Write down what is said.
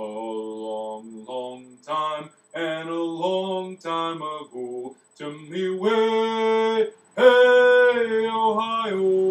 A long, long time and a long time ago, to me way, hey, Ohio.